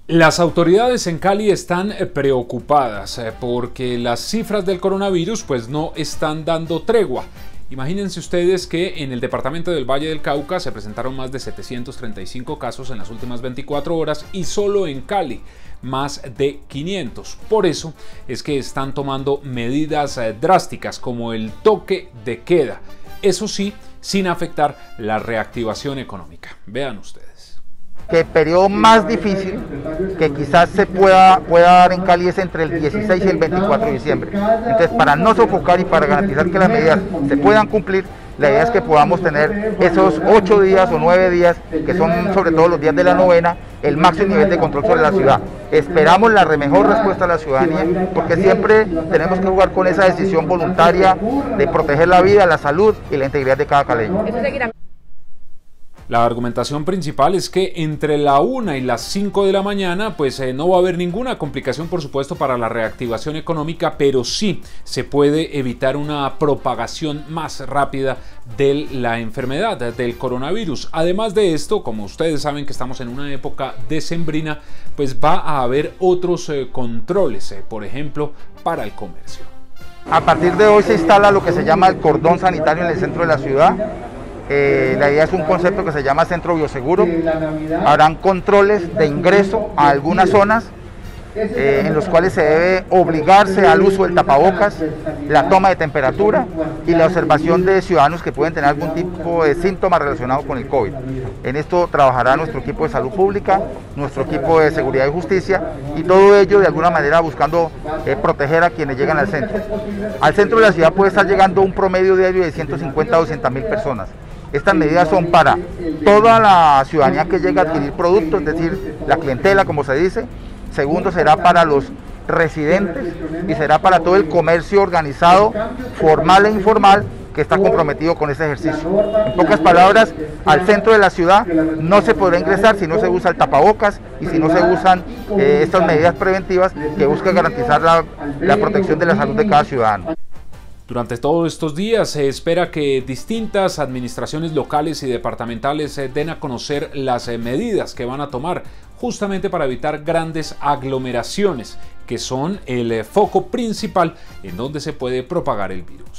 Las autoridades en Cali están preocupadas porque las cifras del coronavirus pues no están dando tregua. Imagínense ustedes que en el departamento del Valle del Cauca se presentaron más de 735 casos en las últimas 24 horas y solo en Cali más de 500. Por eso es que están tomando medidas drásticas como el toque de queda. Eso sí, sin afectar la reactivación económica. Vean ustedes. Que el periodo más difícil que quizás se pueda dar en Cali es entre el 16 y el 24 de diciembre. Entonces, para no sofocar y para garantizar que las medidas se puedan cumplir, la idea es que podamos tener esos 8 días o 9 días, que son sobre todo los días de la novena, el máximo nivel de control sobre la ciudad. Esperamos la mejor respuesta a la ciudadanía, porque siempre tenemos que jugar con esa decisión voluntaria de proteger la vida, la salud y la integridad de cada caleño. La argumentación principal es que entre la 1 y las 5 de la mañana pues no va a haber ninguna complicación, por supuesto, para la reactivación económica, pero sí se puede evitar una propagación más rápida de la enfermedad del coronavirus. Además de esto, como ustedes saben que estamos en una época decembrina, pues va a haber otros controles, por ejemplo, para el comercio. A partir de hoy se instala lo que se llama el cordón sanitario en el centro de la ciudad. La idea es un concepto que se llama centro bioseguro. Habrán controles de ingreso a algunas zonas en los cuales se debe obligarse al uso del tapabocas, la toma de temperatura y la observación de ciudadanos que pueden tener algún tipo de síntoma relacionado con el COVID. En esto trabajará nuestro equipo de salud pública, nuestro equipo de seguridad y justicia, y todo ello de alguna manera buscando proteger a quienes llegan al centro. Al centro de la ciudad puede estar llegando un promedio diario de 150 a 200.000 personas. Estas medidas son para toda la ciudadanía que llega a adquirir productos, es decir, la clientela, como se dice. Segundo, será para los residentes y será para todo el comercio organizado, formal e informal, que está comprometido con ese ejercicio. En pocas palabras, al centro de la ciudad no se podrá ingresar si no se usa el tapabocas y si no se usan estas medidas preventivas que buscan garantizar la protección de la salud de cada ciudadano. Durante todos estos días se espera que distintas administraciones locales y departamentales den a conocer las medidas que van a tomar justamente para evitar grandes aglomeraciones, que son el foco principal en donde se puede propagar el virus.